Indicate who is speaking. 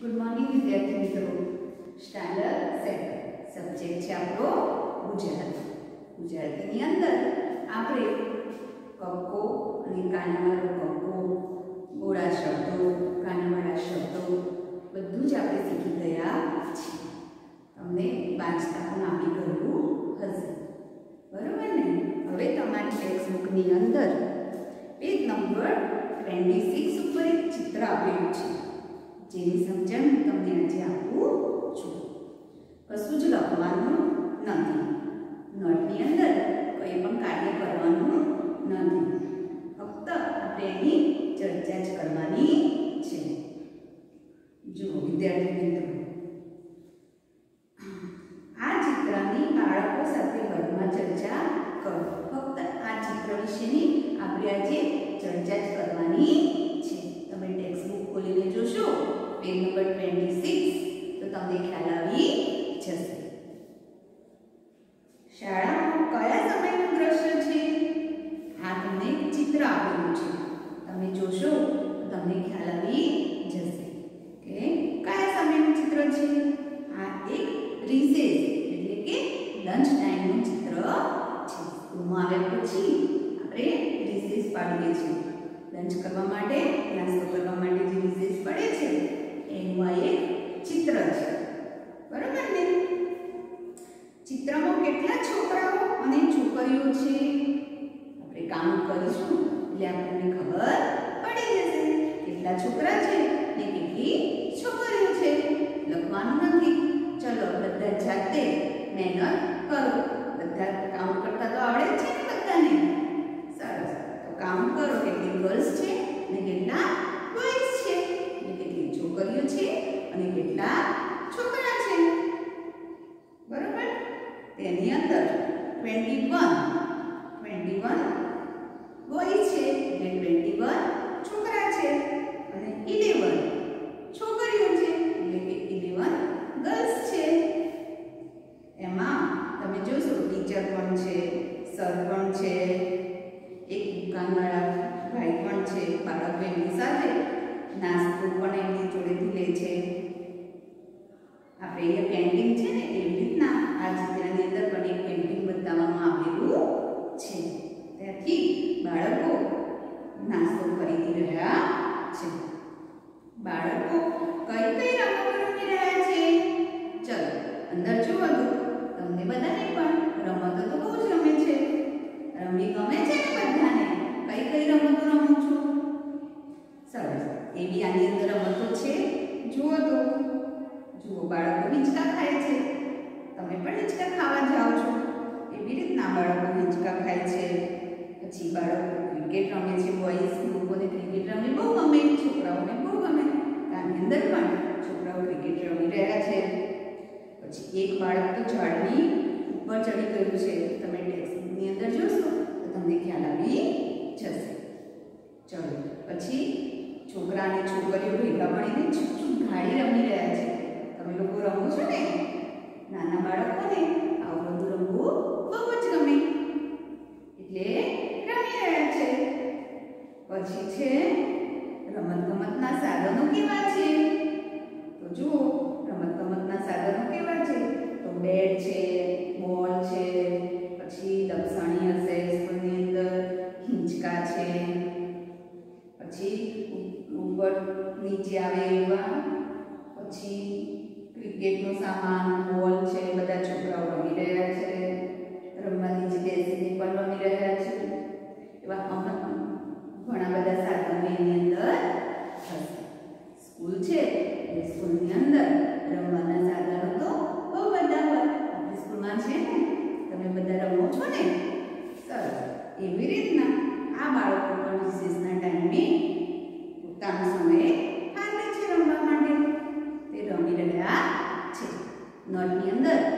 Speaker 1: Good morning વિદ્યાર્થી મિત્રો. Standard 7 subject છે આપણો ગુજરાતી. ગુજરાતીની અંદર આપણે કક્કો અને કાનાવાળો કક્કો, ગોળા શબ્દો, કાનાવાળા શબ્દો બધું જ આપણે શીખી ગયા છીએ. તમને વાંચતા પણ આપી ગયું હશે, બરોબર ને? હવે તમારી ટેક્સ્ટબુકની અંદર પેજ નંબર 26 ઉપર એક ચિત્ર આપેલું છે, જેની સમજણ હું તમને આજે આપું છું. કશું જ લખવાનું નથી, નોટની અંદર કંઈ પણ કાર્ય કરવાનું નથી, ફક્ત આપણે એની ચર્ચા જ કરવાની છે. જુઓ વિદ્યાર્થી મિત્રો, આ ચિત્રની બાળકો સાથે વર્ગમાં ચર્ચા કરો. ફક્ત આ ચિત્ર વિશેની આપણે આજે ચર્ચા જ કરવાની છે. તમે ટેક્સ્ટબુક ખોલીને જોશો પેજ નંબર 26 તો તમને ખ્યાલ આવી જશે. શાળામાં કયા સમયનું દ્રશ્ય છે? આ તમને એક ચિત્ર આપેલું છે, તમે જોશો તો તમને ખ્યાલ આવી જશે કે કયા સમયનું ચિત્ર છે. આ એક રિસેસ એટલે કે લંચ ટાઈમનું ચિત્ર છે. સ્કૂલમાં આવ્યા પછી આપણે રિસેસ પાડીએ છીએ. લંચ કરવા માટે, નાસ્તો કરવા માટે જે રિસેસ પડે છે એનું આ એક ચિત્ર છે, બરોબર ને? ચિત્રમાં કેટલા છોકરાઓ અને છોકરીઓ છે આપણે કાઉન્ટ કરીશું એટલે આપણને ખબર પડી જશે કેટલા છોકરા છે ને કેટલી છોકરીઓ છે. લખવાનું નથી, ચલો બધા જાતે મહેનત કરો. બધા કાઉન્ટ કરતા તો આવડે જ છે ને બધાને? સરસ, તો કાઉન્ટ કરો કેટલી ગર્લ્સ છે અને કેટલા બોયઝ છે, અને કેટલી છોકરીઓ છે અને કેટલા છોકરા છે, બરોબર? તેની અંદર 21 બોયઝ છે એટલે 21 છોકરા છે, અને 11 છોકરીઓ છે એટલે કે 11 ગર્લ્સ છે. એમાં તમે જોશો ટીચર પણ છે, સર પણ છે, એક દુકાનવાળા ભાઈ પણ છે, બાળકો એમની સાથે નાસ્તો પણ એમની જોડેથી લે છે. આપણે અહીંયા પેન્ટિંગ છે ને એવી રીતના આ ચિત્રની અંદર પણ એક પેન્ટિંગ બતાવવામાં આવેલું છે. ત્યાંથી બાળકો નાસ્તો ખરીદી રહ્યા છે. બાળકો કઈ કઈ રમતો રમી રહ્યા છે? ચલો અંદર જુઓ તો તમને બધાને પણ રમતો તો બહુ જ ગમે છે. રમવી ગમે છે ને બધાને? કઈ કઈ રમતો રમો છો? સરસ, એવી આની અંદર રમતો છે. જુઓ તો, જુઓ બાળકો હિંચકા ખાય છે. તમે પણ હિંચકા ખાવા જાઓ છો, એવી રીતના બાળકો હિંચકા ખાય છે. પછી બાળકો ક્રિકેટ રમે છે. બોયઝ લોકોને ક્રિકેટ રમવી બહુ ગમે, છોકરાઓને બહુ ગમે. આની અંદર પણ છોકરાઓ ક્રિકેટ રમી રહ્યા છે. પછી એક બાળક તો ઝાડની ઉપર ચડી ગયું છે. તમે ટેક્સ્ટબુકની અંદર જોશો તો તમને ખ્યાલ આવી જશે. ચલો પછી છોકરા અને છોકરીઓ ભેગા મળીને છૂક ગાડી રમી રહ્યા છે. તમે લોકો રમો છો ને? નાના બાળકોને આવું બધું રમવું બહુ જ ગમે એટલે રમી રહ્યા છે. પછી છે રમતગમતના સાધનો કેવા છે? તો જુઓ રમતગમતના સાધનો કેવા છે? તો બેટ છે, બોલ છે, પછી લપસણી હશે સ્કૂલની અંદર, હિંચકા છે, પછી ઉપર નીચે આવે એવા, પછી ક્રિકેટનો સામાન, બોલ છે, બધા છોકરાઓ રમી રહ્યા છે. રમવા નીચે બેસીને પણ રમી રહ્યા છે. એવા ઘણા બધા સાધનો એની અંદર હશે. સ્કૂલ છે એટલે સ્કૂલની અંદર રમવાના સાધનો તો બહુ બધા હોય. આપણી સ્કૂલમાં છે ને, તમે બધા રમો છો ને? સરસ, એવી રીતના આ બાળકો પણ રિસેસના ટાઈમે પોતાનો સમય કાઢે છે રમવા માટે. તે રમી રહ્યા છે. નોટની અંદર